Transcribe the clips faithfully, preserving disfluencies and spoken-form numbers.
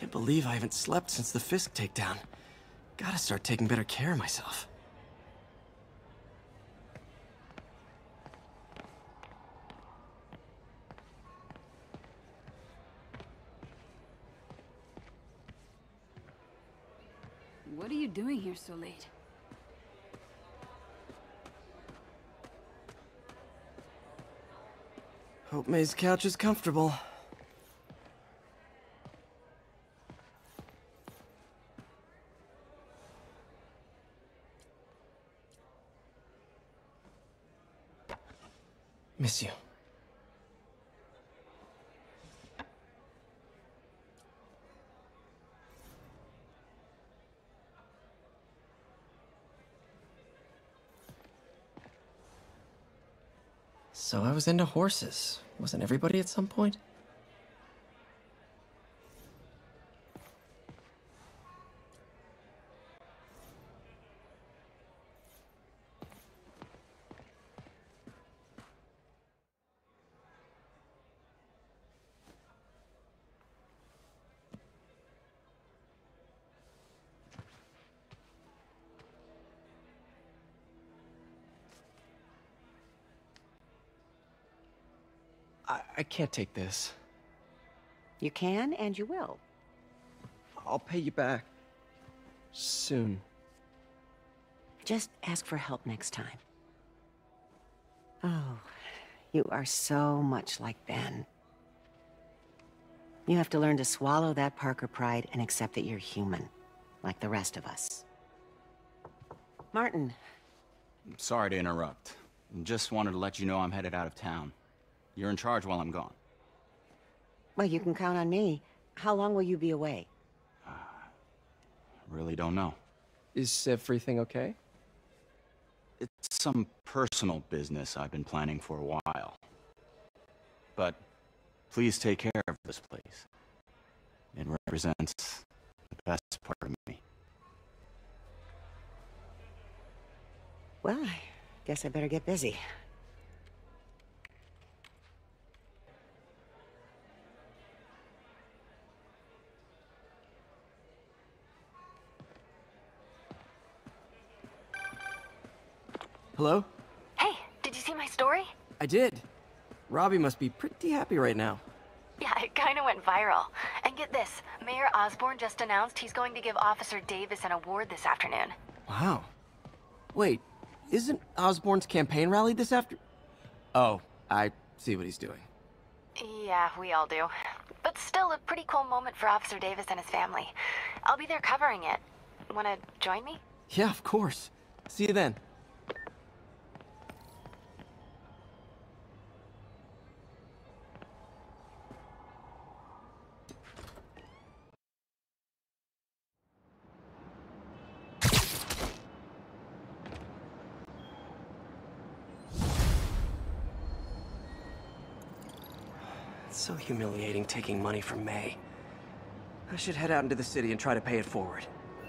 Can't believe I haven't slept since the Fisk takedown. Gotta start taking better care of myself. What are you doing here so late? Hope May's couch is comfortable. Miss you. So I was into horses. Wasn't everybody at some point? I, I can't take this. You can, and you will. I'll pay you back. Soon. Just ask for help next time. Oh, you are so much like Ben. You have to learn to swallow that Parker pride and accept that you're human, like the rest of us. Martin. I'm sorry to interrupt. Just wanted to let you know I'm headed out of town. You're in charge while I'm gone. Well, you can count on me. How long will you be away? Uh, really don't know. Is everything okay? It's some personal business I've been planning for a while. But please take care of this place. It represents the best part of me. Well, I guess I better get busy. Hello? Hey, did you see my story? I did. Robbie must be pretty happy right now. Yeah, it kind of went viral. And get this, Mayor Osborn just announced he's going to give Officer Davis an award this afternoon. Wow. Wait, isn't Osborn's campaign rally this after... Oh, I see what he's doing. Yeah, we all do. But still a pretty cool moment for Officer Davis and his family. I'll be there covering it. Wanna join me? Yeah, of course. See you then. It's so humiliating taking money from May. I should head out into the city and try to pay it forward.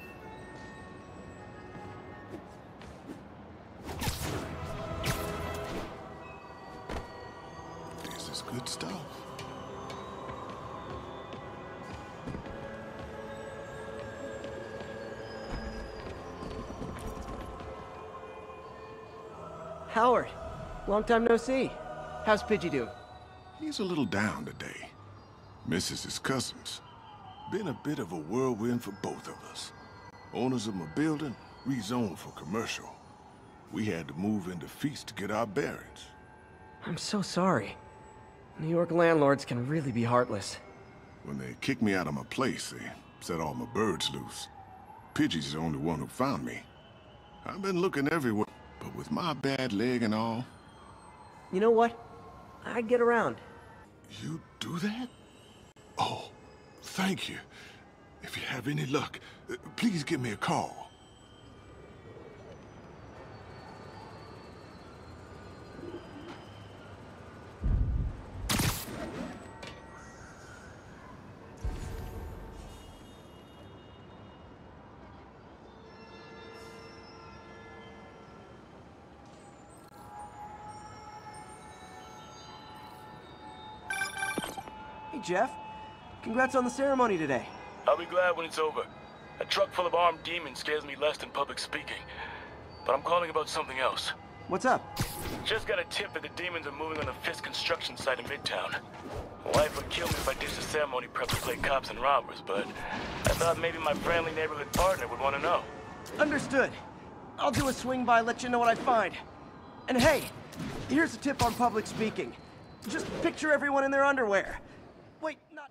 This is good stuff. Howard, long time no see. How's Pidgey doing? He's a little down today. Missus his cousins. Been a bit of a whirlwind for both of us. Owners of my building rezoned for commercial. We had to move into Feast to get our bearings. I'm so sorry. New York landlords can really be heartless. When they kicked me out of my place, they set all my birds loose. Pidgey's the only one who found me. I've been looking everywhere, but with my bad leg and all... You know what? I'd get around. You do that? Oh, thank you. If you have any luck, uh, please give me a call. Hey, Jeff. Congrats on the ceremony today. I'll be glad when it's over. A truck full of armed demons scares me less than public speaking. But I'm calling about something else. What's up? Just got a tip that the demons are moving on the Fisk construction site in Midtown. My wife would kill me if I ditched the ceremony prep to play cops and robbers, but I thought maybe my friendly neighborhood partner would want to know. Understood. I'll do a swing by, let you know what I find. And hey, here's a tip on public speaking. Just picture everyone in their underwear. Wait, not...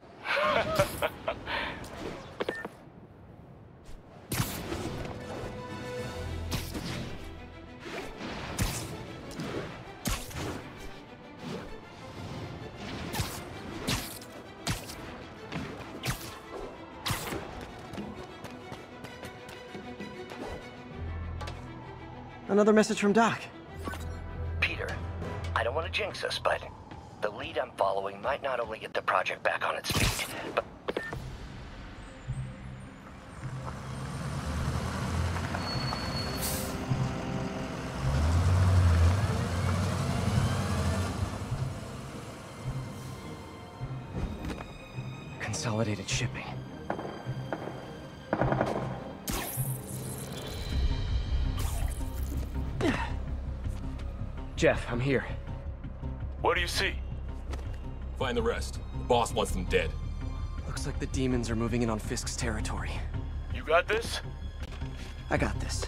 Another message from Doc. Peter, I don't want to jinx us, but the lead I'm following might not only get the project back on its feet, but... Consolidated shipping. Jeff, I'm here. What do you see? Find the rest. The boss wants them dead. Looks like the demons are moving in on Fisk's territory. You got this? I got this.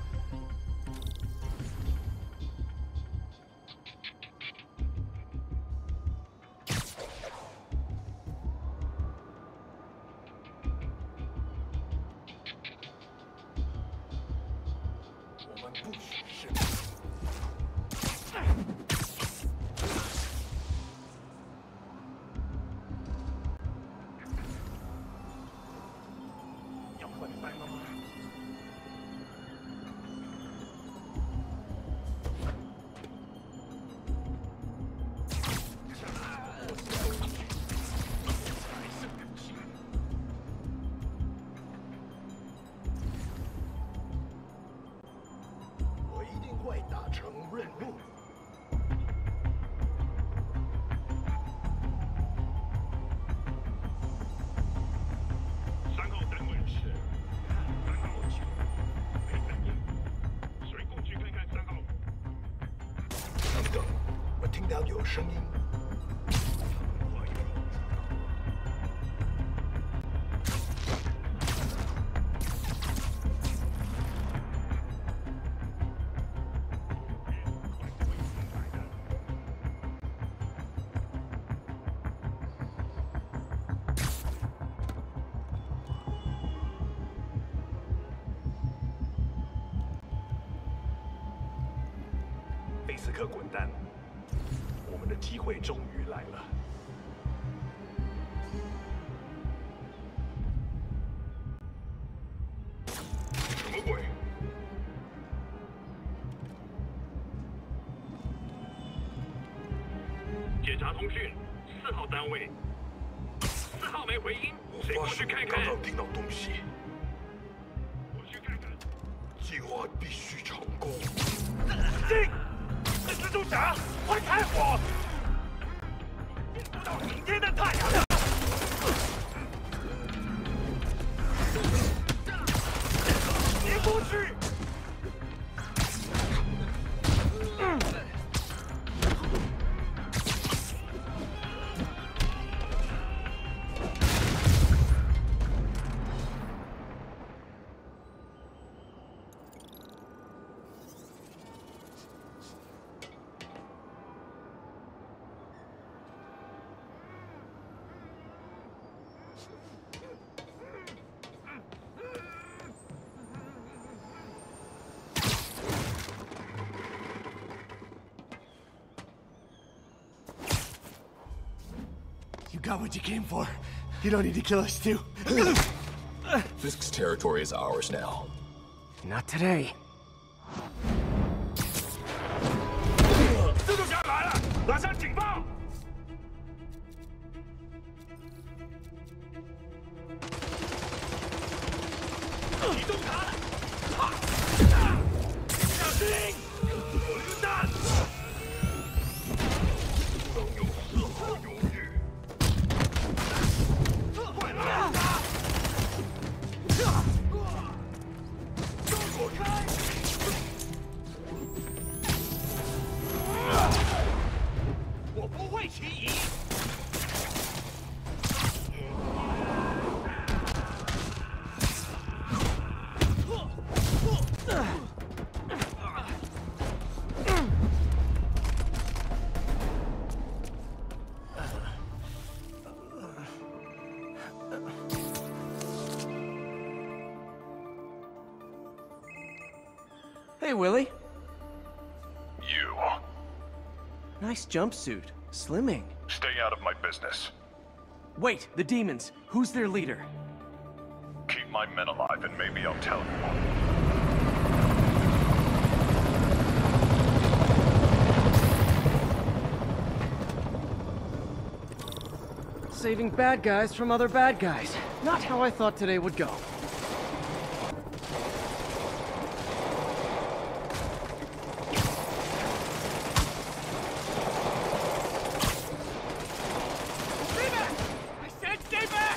斯克滚蛋！我们的机会终于来了。什么鬼？检查通讯，四号单位。四号没回音，谁过去看看？刚刚听到东西。我去看看。计划必须成功。进！ 是蜘蛛侠，快开火！见不到明天的太阳。别过去！嗯。 You got what you came for. You don't need to kill us too. Fisk's territory is ours now. Not today. 蜘蛛侠来了，拉上警报！启动塔！小心！榴弹！不能有丝毫犹豫。快拉他！ Hey, Willie. You. Nice jumpsuit. Slimming. Stay out of my business. Wait, the demons. Who's their leader? Keep my men alive and maybe I'll tell you. Saving bad guys from other bad guys. Not how I thought today would go. Stay back! I said stay back!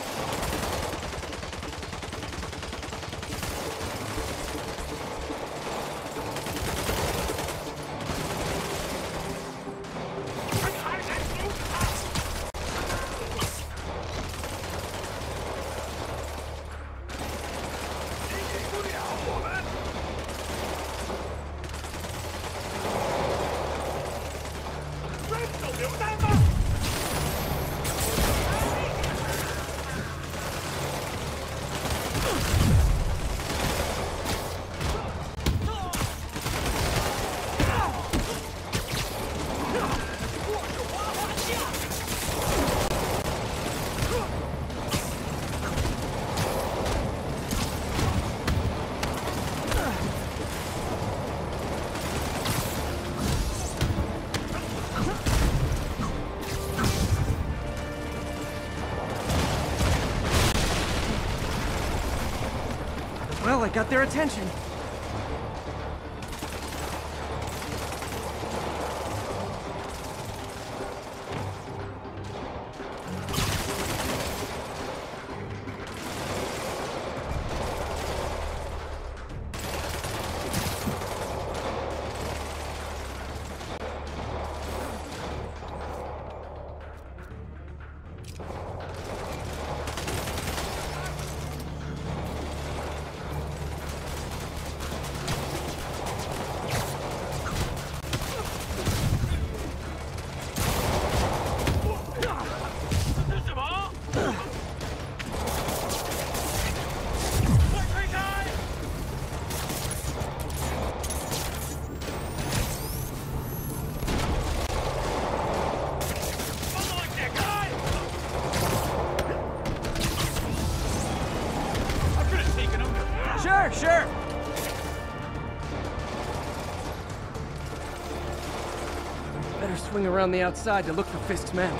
Well, I got their attention. Sure, sure. Better swing around the outside to look for Fisk's men.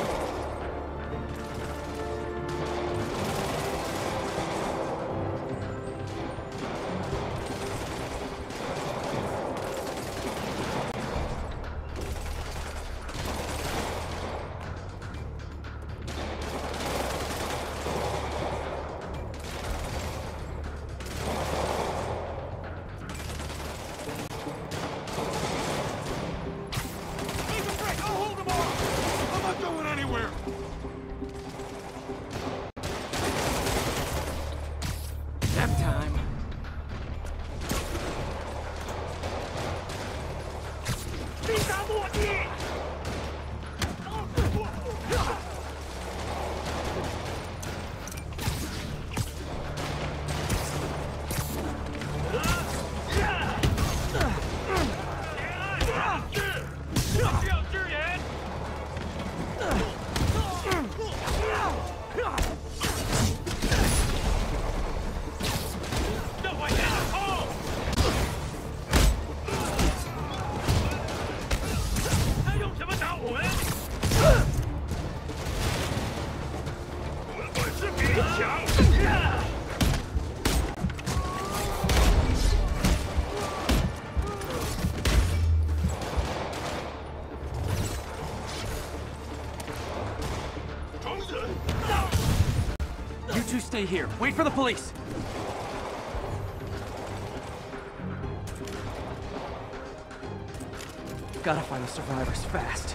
Nap time. You two stay here. Wait for the police. Gotta find the survivors fast.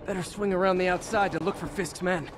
Better swing around the outside to look for Fisk's men.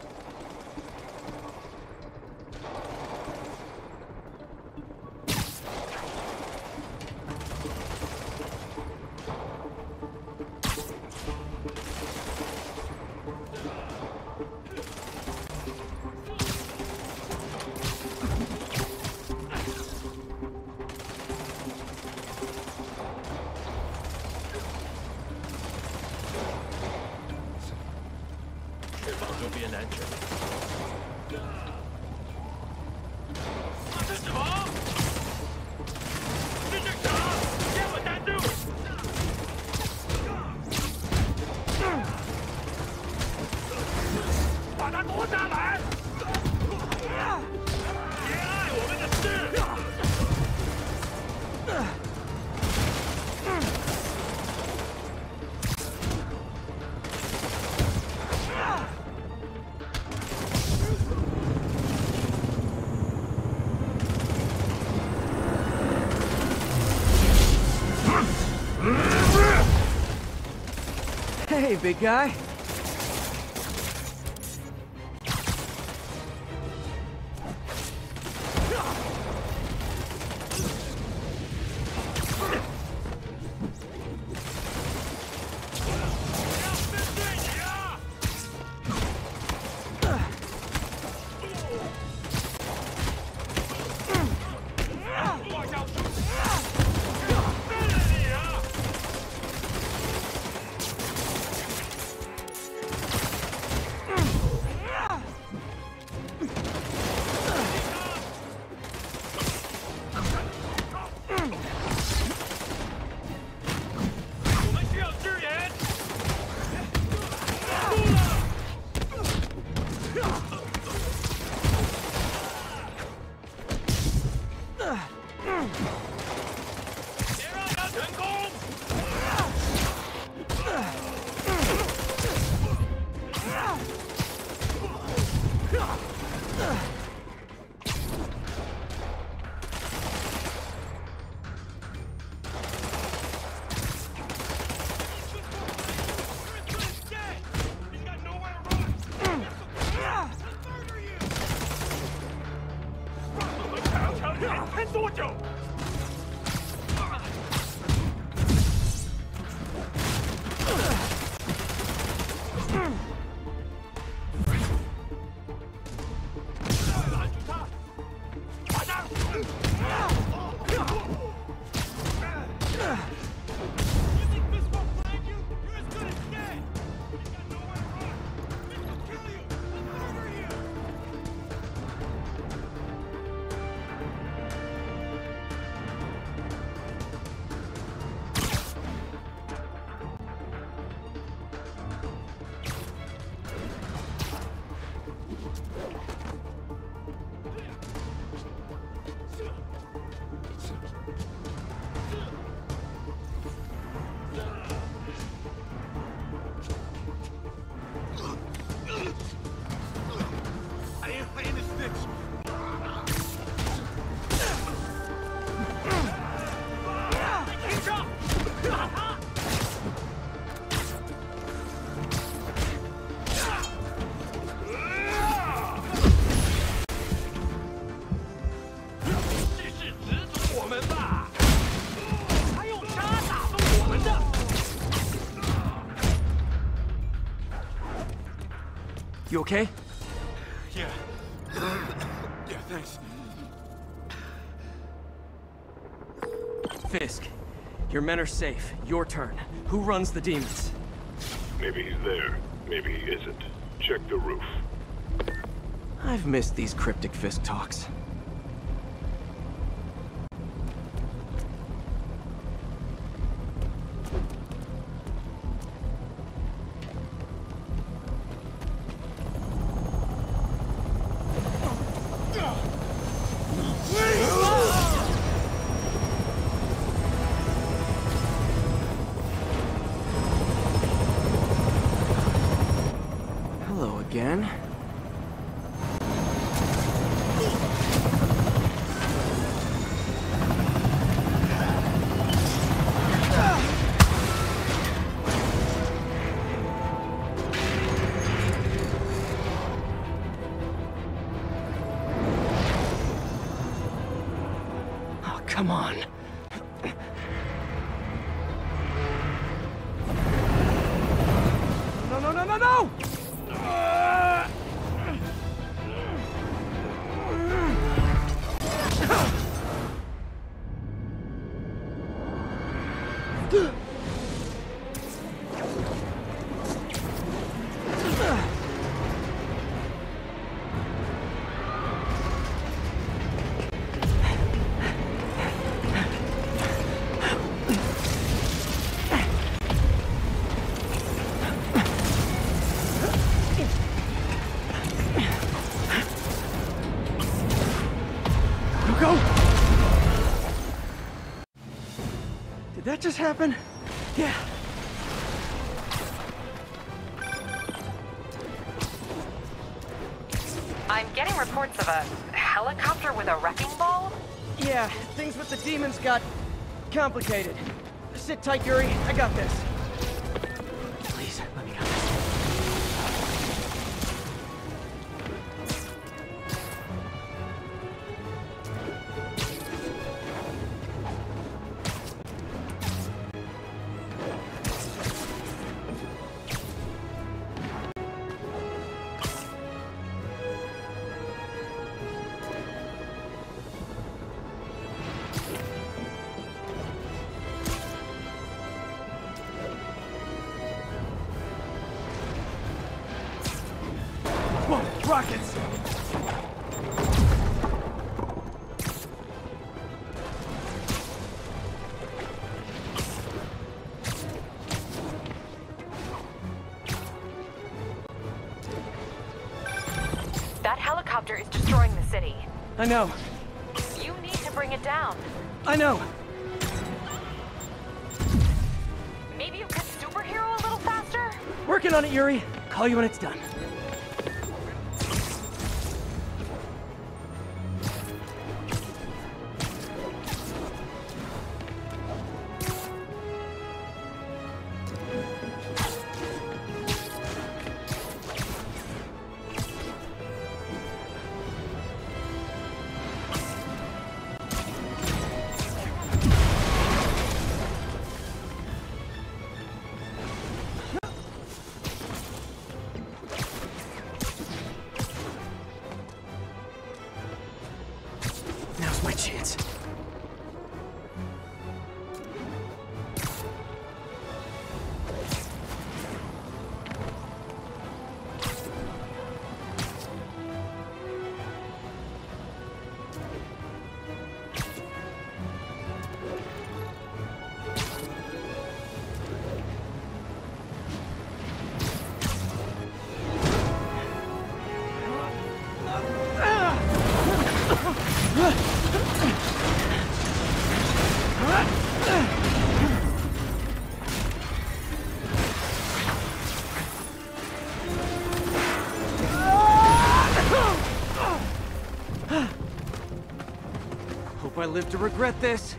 Hey, big guy. You okay? Yeah. Yeah, thanks. Fisk, your men are safe. Your turn. Who runs the demons? Maybe he's there. Maybe he isn't. Check the roof. I've missed these cryptic Fisk talks. Hello again. Come on. No, no, no, no, no! Uh... Did that just happen? Yeah. I'm getting reports of a helicopter with a wrecking ball? Yeah, things with the demons got complicated. Sit tight, Yuri. I got this. Please, let me have this. Whoa, rockets! That helicopter is destroying the city. I know. You need to bring it down. I know. Maybe you could superhero a little faster? Working on it, Yuri. Call you when it's done. Now's my chance. Hope I live to regret this.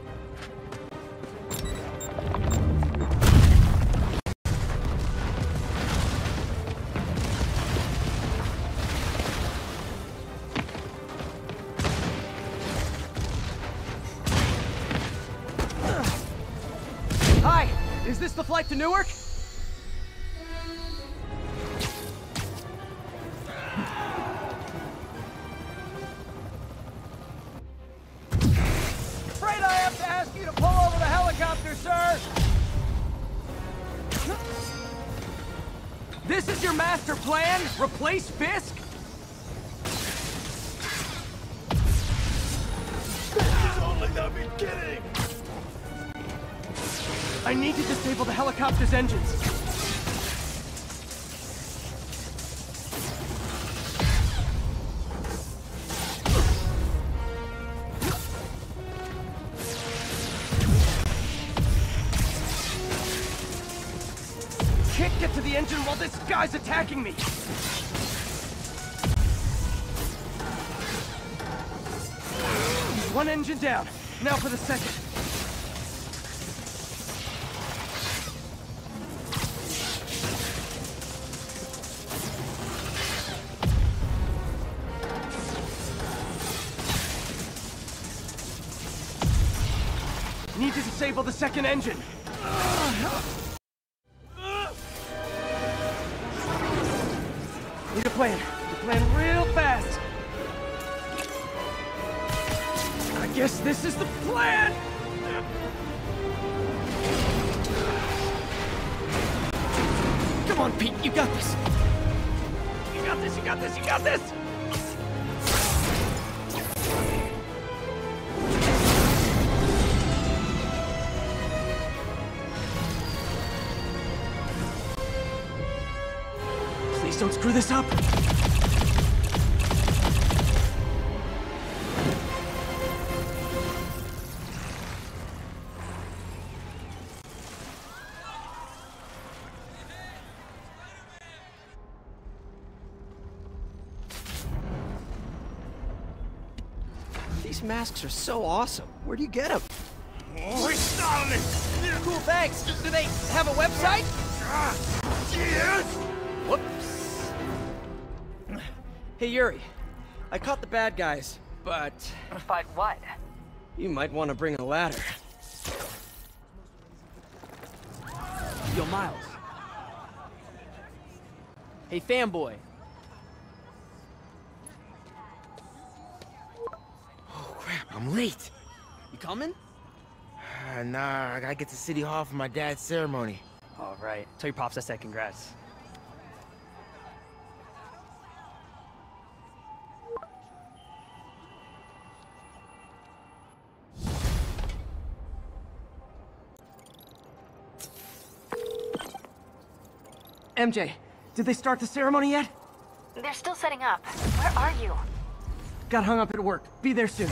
Hi, is this the flight to Newark? Afraid I have to ask you to pull over the helicopter, sir. This is your master plan? Replace Fisk? This is only the beginning! I need to disable the helicopter's engines. Can't get to the engine while this guy's attacking me. One engine down. Now for the second. disable the second engine. Need a plan. Need a plan real fast. I guess this is the plan! Come on, Pete, you got this! You got this, you got this, you got this! Please don't screw this up! These masks are so awesome. Where do you get them? We're stalling it! Cool, thanks. Do they have a website? Yes! Whoops. Hey, Yuri. I caught the bad guys, but... But what? You might want to bring a ladder. Yo, Miles. Hey, fanboy. Oh, crap, I'm late. You coming? Uh, nah, I gotta get to City Hall for my dad's ceremony. All right. Tell your pops I said congrats. M J, did they start the ceremony yet? They're still setting up. Where are you? Got hung up at work. Be there soon.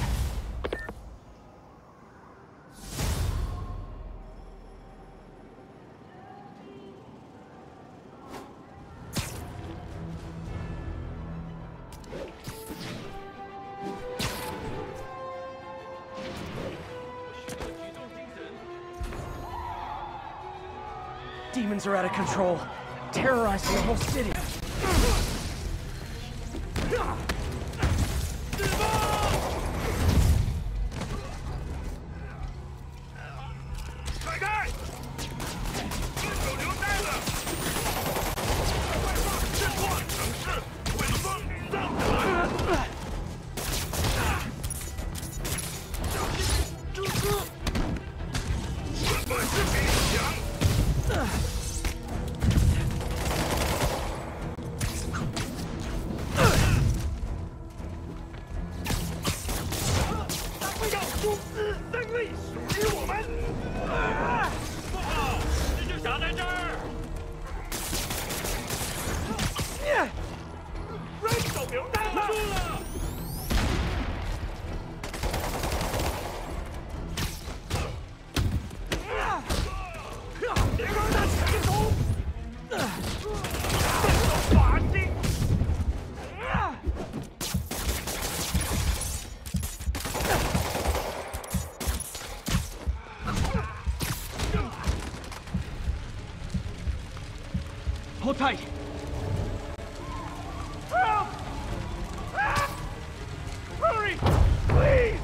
Demons are out of control, terrorizing the whole city. Hold tight. Help! Ah! Hurry! Please!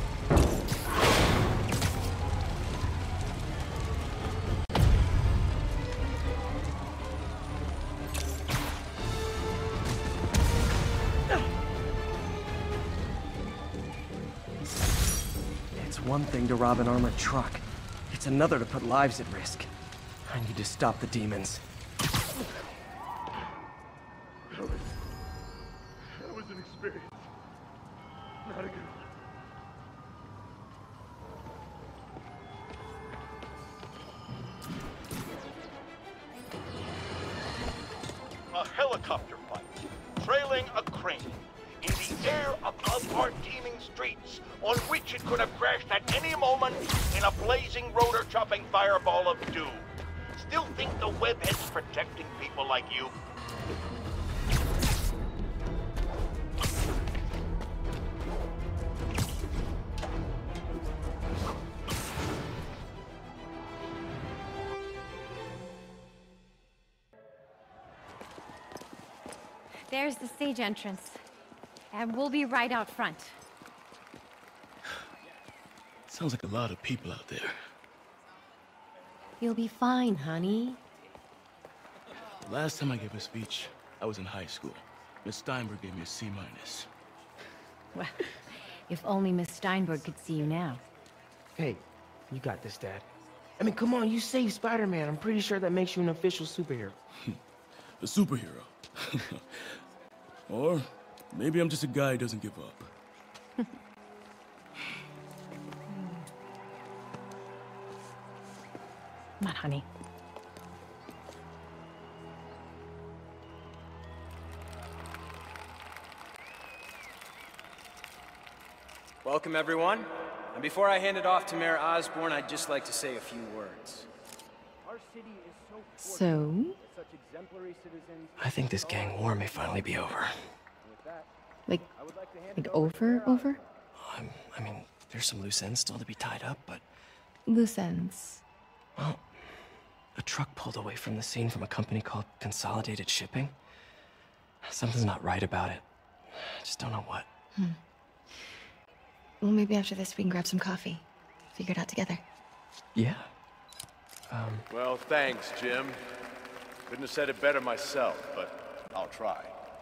It's one thing to rob an armored truck. It's another to put lives at risk. I need to stop the demons. That was an experience. Not a good one. A helicopter fight, trailing a crane, in the air above our teeming streets, on which it could have crashed at any moment in a blazing rotor-chopping fireball of doom. Still think the webhead's protecting people like you? There's the stage entrance. And we'll be right out front. Sounds like a lot of people out there. You'll be fine, honey. Last time I gave a speech, I was in high school. Miss Steinberg gave me a C minus. Well, if only Miss Steinberg could see you now. Hey, you got this, Dad. I mean, come on, you saved Spider-Man. I'm pretty sure that makes you an official superhero. A superhero. Or maybe I'm just a guy who doesn't give up. Come on, honey. Welcome, everyone. And before I hand it off to Mayor Osborn, I'd just like to say a few words. So? I think this gang war may finally be over. Like, like over, over? Um, I mean, there's some loose ends still to be tied up, but... Loose ends. Well, a truck pulled away from the scene from a company called Consolidated Shipping. Something's not right about it. I just don't know what. Hmm. Well, maybe after this we can grab some coffee. Figure it out together. Yeah. Um... Well, thanks, Jim. Couldn't have said it better myself, but I'll try.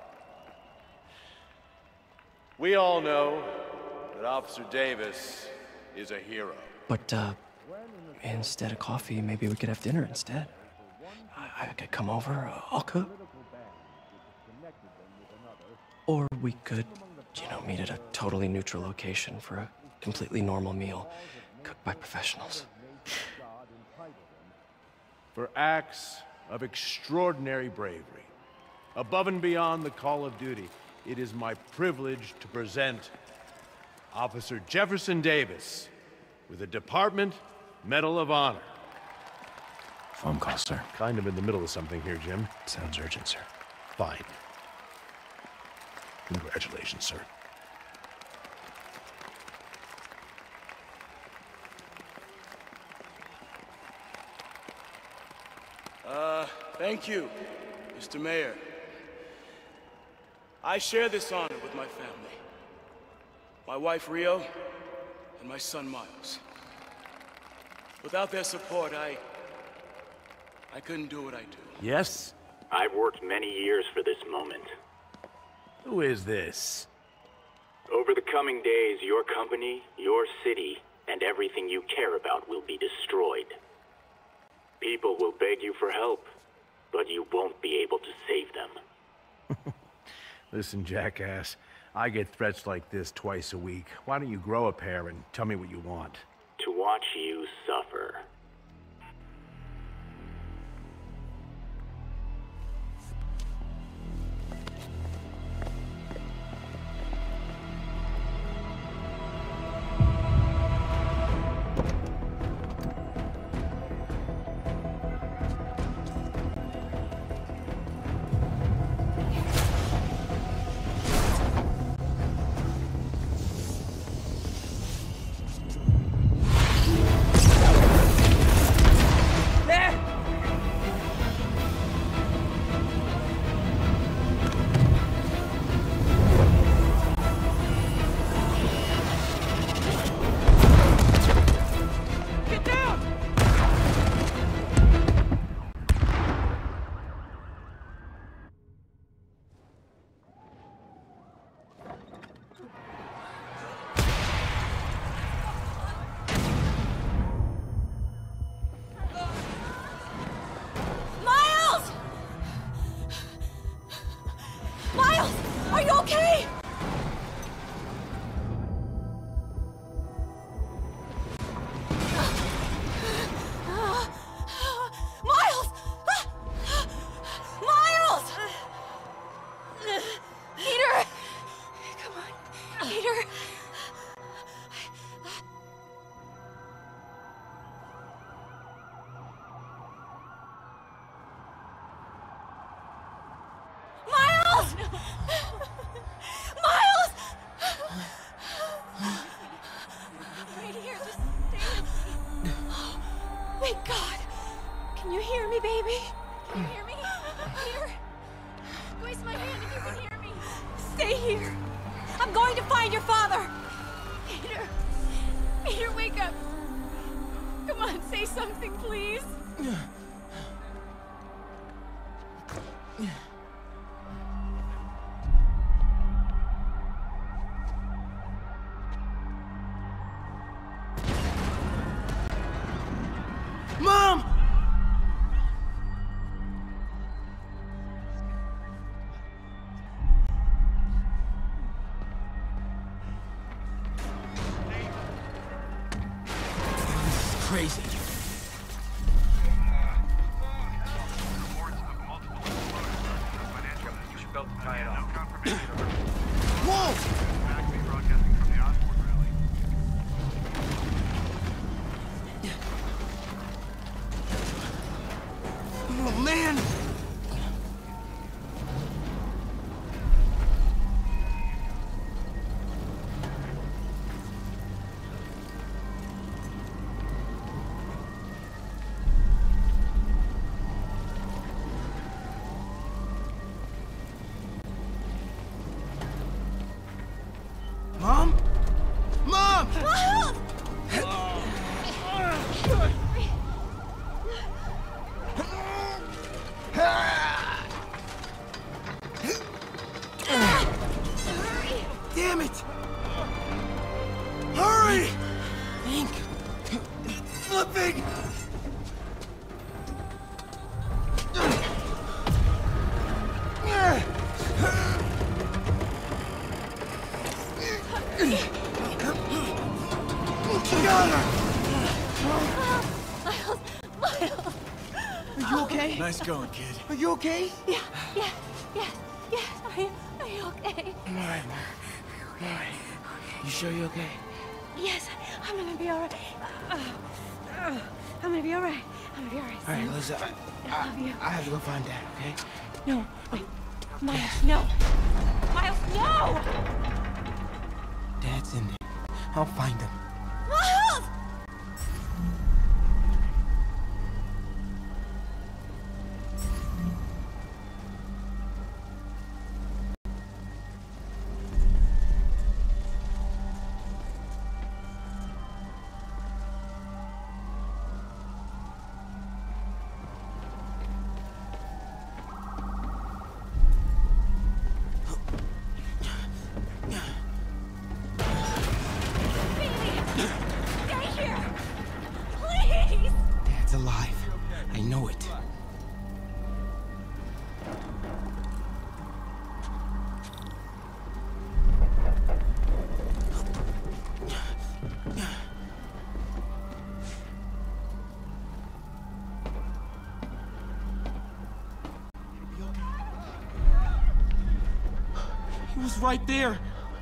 We all know that Officer Davis is a hero. But, uh, instead of coffee, maybe we could have dinner instead. I, I could come over, uh, I'll cook. Or we could, you know, meet at a totally neutral location for a completely normal meal, cooked by professionals. For acts of extraordinary bravery, above and beyond the call of duty, it is my privilege to present Officer Jefferson Davis with the Department Medal of Honor. Phone call, sir. Kind of in the middle of something here, Jim. Sounds urgent, sir. Fine. Congratulations, sir. Uh, thank you, Mister Mayor. I share this honor with my family. My wife, Rio, and my son, Miles. Without their support, I... I couldn't do what I do. Yes? I've worked many years for this moment. Who is this? Over the coming days, your company, your city, and everything you care about will be destroyed. People will beg you for help, but you won't be able to save them. Listen, jackass, I get threats like this twice a week. Why don't you grow a pair and tell me what you want? To watch you suffer. Peter, wake up. Come on, say something, please. Mom! This is crazy. Whoa! Oh, man! Mom? Mom! Damn it! Hurry! Think. Flipping! Got her! Miles! Miles! Are you okay? Nice going, kid. Are you okay? Yeah, yeah, yeah, yeah. Are you, are you okay? I'm alright, Mom. I'm alright. You sure you're okay? Yes, I'm gonna be alright. Uh, uh, I'm gonna be alright. I'm gonna be alright. Alright, Lisa. I, I love you. I have to go find Dad, okay? No, wait. Miles, no! Miles, no! Dad's in there. I'll find him. Miles! Dad's alive. I know it. He was right there.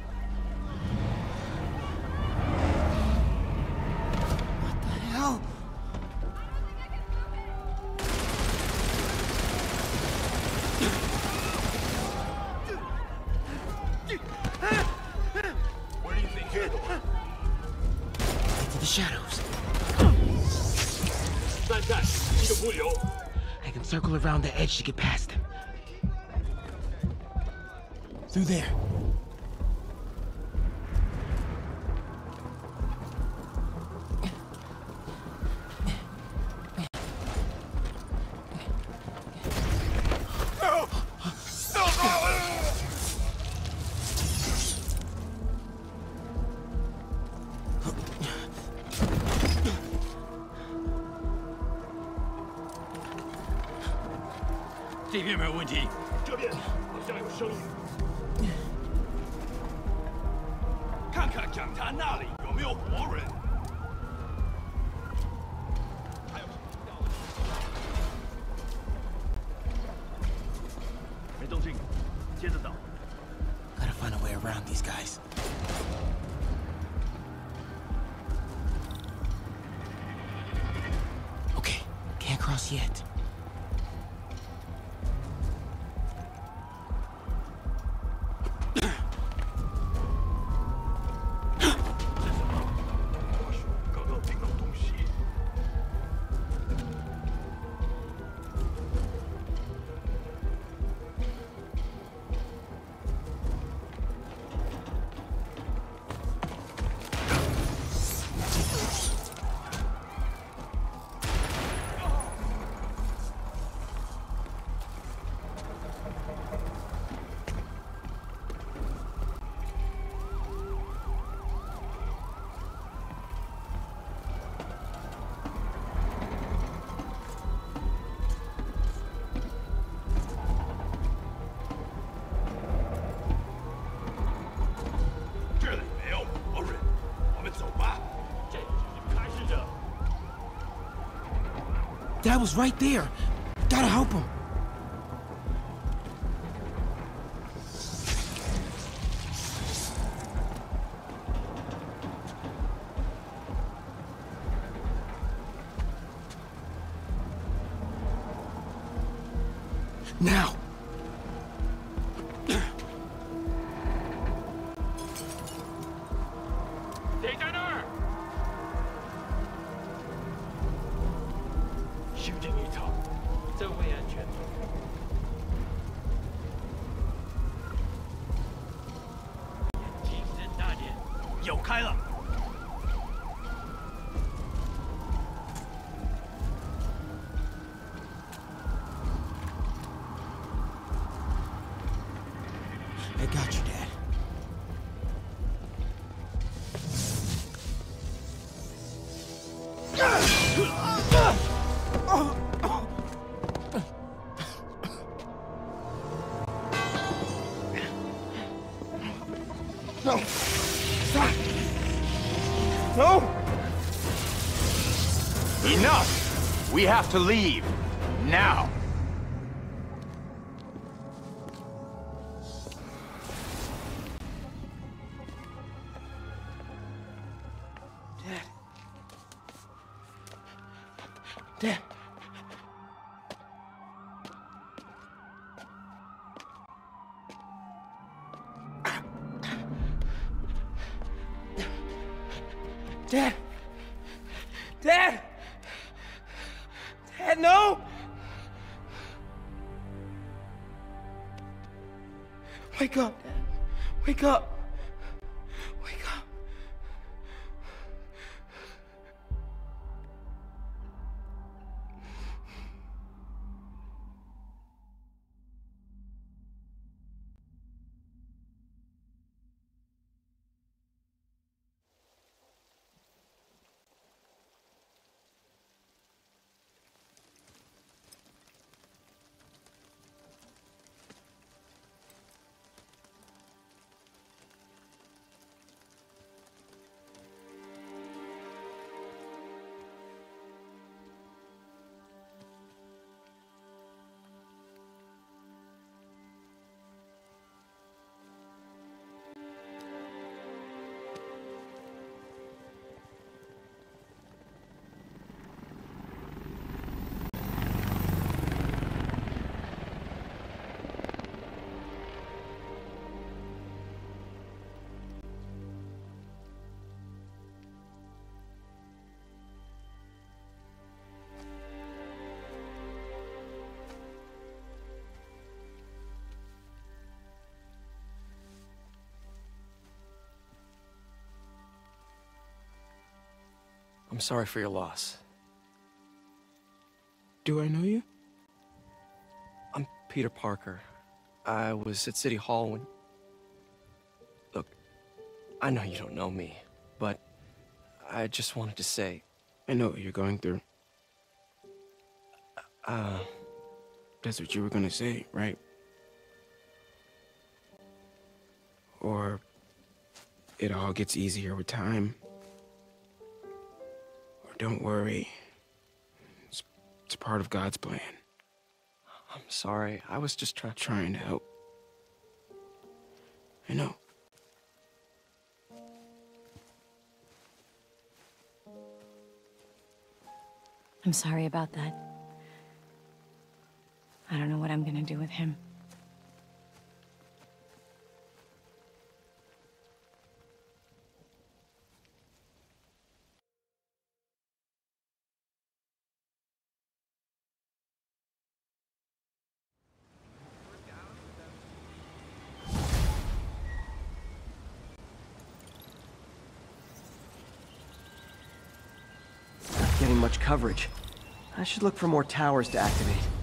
What the hell? Where do you think you're going? Into the shadows. 站站，一个不留。 I can circle around the edge to get past him. Through there. Gotta find a way around these guys. Okay, can't cross yet. Dad was right there. Gotta help him. Now! I got you, Dad. No! Stop! No! Enough! We have to leave. Now! Dad. Dad. Dad. Dad, no. Wake up, Dad. Wake up. Wake up. I'm sorry for your loss. Do I know you? I'm Peter Parker. I was at City Hall when... Look, I know you don't know me, but I just wanted to say... I know what you're going through. Uh... That's what you were gonna say, right? Or... it all gets easier with time. Don't worry. It's, it's part of God's plan. I'm sorry. I was just trying... Trying to help. I know. I'm sorry about that. I don't know what I'm gonna do with him. Getting much coverage. I should look for more towers to activate.